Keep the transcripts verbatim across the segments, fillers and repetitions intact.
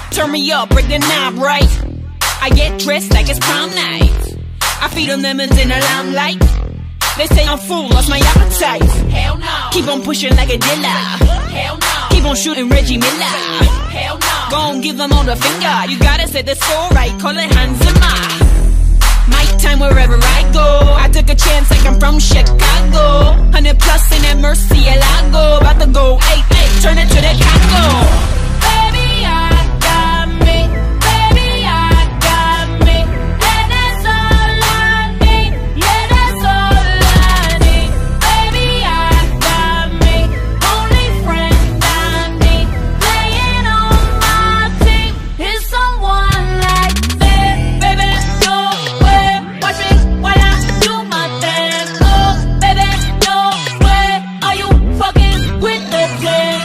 Turn me up, break the knob right. I get dressed like it's prom night. I feed them lemons in the limelight. They say I'm full, lost my appetite. Hell no. Keep on pushing like a dealer. Hell no. Keep on shooting Reggie Miller. Hell no. Gon' give them all the finger. You gotta set the score right, call it Hans Zimmer. My time wherever I go. I took a chance like I'm from Chicago. Hundred plus in that Murcielago. About to go eight eight, turn it to the Congo. Baby, I got me. Baby, I got me. And that's all I need. Yeah, that's all I need. Baby, I got me. Only friend I need. Playing on my team is someone like me. Baby, no way. Watch me while I do my thing. Oh, baby, no way. Are you fucking with the thing?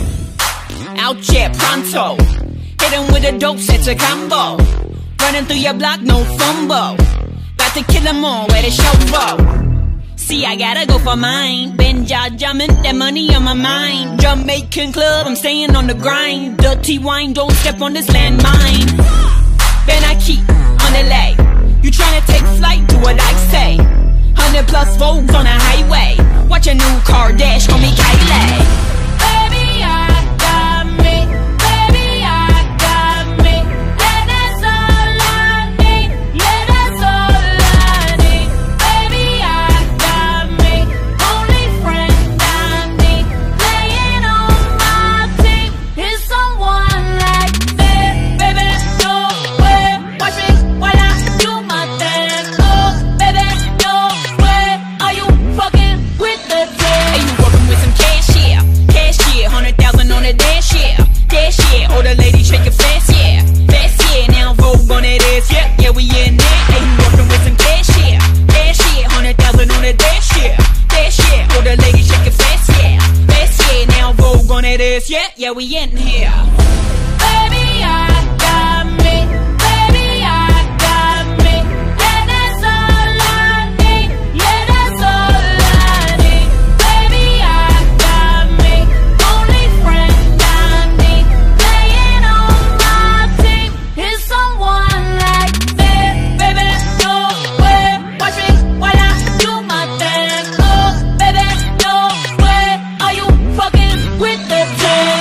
Out here pronto. Hit him with a dope, set a combo. Running through your block, no fumble. About to kill them all, where the show go. See, I gotta go for mine. Benjamin, that money on my mind. Jamaican club, I'm staying on the grind. Dirty wine, don't step on this landmine. Ben I keep on the lay. You tryna take flight, do what I say. Hundred plus volts on the highway. Watch a new car dash, call me Kylie. Baby, I got me. Baby, I got me. And that's all I need. Yeah, that's all I need. Baby, I got me. Only friend I need. Playing on my team is someone like me. Baby, no way. Watch me while I do my thing. Oh, baby, no way. Are you fucking with the thing? Are you working with some cash, yeah? Cash, yeah. Hundred thousand on the dash, yeah. Dash, yeah. Oh, the lady shake it fast, yeah. Fast, yeah. Now Vogue on that ass, yeah. Yeah, we in there. Are you working with some cash, yeah? Cash, yeah. Hundred thousand on the dash, yeah. Dash, yeah. Oh, the lady shake it fast, yeah. Fast, yeah. Now Vogue on that ass, yeah. Yeah, we in here. Baby, I got me. Baby, I got me. And that's all I need. Yeah, that's all I need. Baby, I got me. Only friend I need. Playing on my team is someone like me. Baby, no way. Watch me while I do my thing. Oh, baby, no way. Are you fucking with the thing?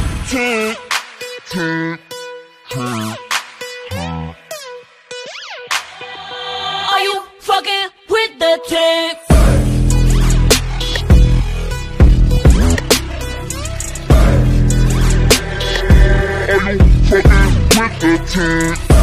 Are you fucking with the thing? Are you fucking with the team?